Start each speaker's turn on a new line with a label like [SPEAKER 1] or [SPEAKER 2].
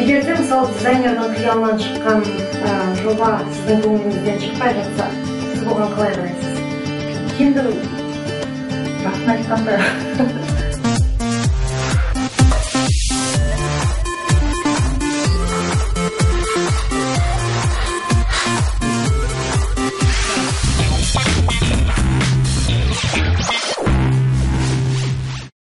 [SPEAKER 1] Егер де мысалы дизайнердің қиялынан шыққан жоба сіздің көңіліңізден шықпай жатса, сіз оған қалай қарайсыз?
[SPEAKER 2] Енді басын айтқанда